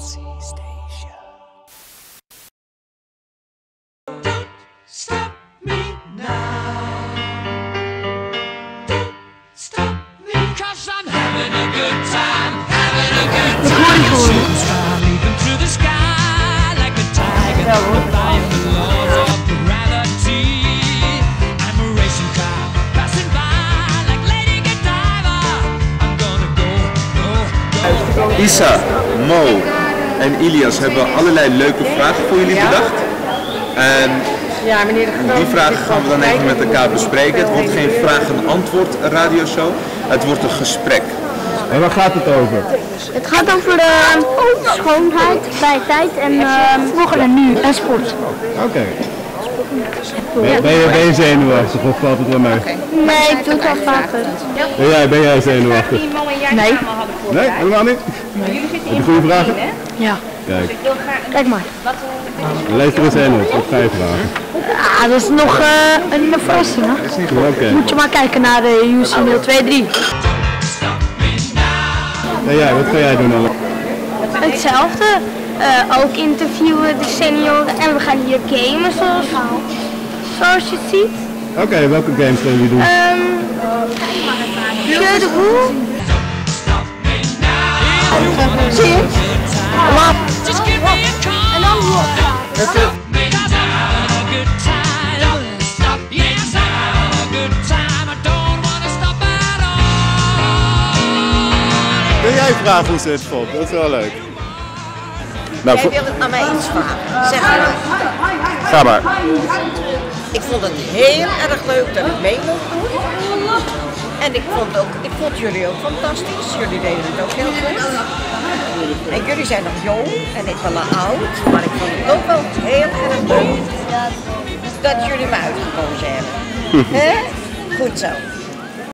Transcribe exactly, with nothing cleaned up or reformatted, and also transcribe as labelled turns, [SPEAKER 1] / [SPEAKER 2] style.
[SPEAKER 1] Stop me now. Don't stop me, 'cause I'm having a good time, having a good time. Superstar leaping through the sky like a tiger, defying the laws of gravity. I'm a racing car passing by like Lady Godiva. I'm gonna go, go, go.
[SPEAKER 2] Isa, Mo en Ilias hebben allerlei leuke vragen voor jullie bedacht. En
[SPEAKER 3] Ja, meneer de Groot,
[SPEAKER 2] die vragen gaan we dan even met elkaar bespreken. Het wordt geen vraag-en-antwoord radioshow, het wordt een gesprek.
[SPEAKER 4] En waar gaat het over?
[SPEAKER 5] Het gaat over uh, schoonheid, vrije tijd en uh, vroeger en nu en sport.
[SPEAKER 4] Oké. Okay. Ben, ben, je, ben je zenuwachtig of valt het wel mee?
[SPEAKER 5] Nee, ik doe het al vaker.
[SPEAKER 4] Ben jij, ben jij zenuwachtig?
[SPEAKER 5] Nee.
[SPEAKER 4] Nee, helemaal niet? Nee. Heb je goede vragen?
[SPEAKER 5] Ja.
[SPEAKER 4] Kijk.
[SPEAKER 5] Kijk maar.
[SPEAKER 4] Lees er eens een op, wat ga je vragen?
[SPEAKER 5] Ah, dat is nog uh, een verrassing, hè?
[SPEAKER 4] Okay.
[SPEAKER 5] Moet je maar kijken naar de U C nul twee drie.
[SPEAKER 4] En jij, wat ga jij doen dan?
[SPEAKER 5] Hetzelfde. Uh, ook interviewen de senioren en we gaan hier gamen zoals, zoals je ziet.
[SPEAKER 4] Oké, okay, welke games gaan jullie doen?
[SPEAKER 5] Um, Jeu de boel. Zie je? Lap. En dan hier.
[SPEAKER 4] Kun jij vragen hoe ze het vond? Dat is wel leuk. Nou,
[SPEAKER 3] Jij wil het aan mij iets vragen. Zeg maar.
[SPEAKER 4] Ga maar.
[SPEAKER 3] Ik vond het heel erg leuk dat ik mee mocht doen. En ik vond, ook, ik vond jullie ook fantastisch. Jullie deden het ook heel goed. En jullie zijn nog jong en ik ben al oud. Maar ik vond het ook wel heel erg leuk dat jullie me uitgekozen hebben. He? Goed zo.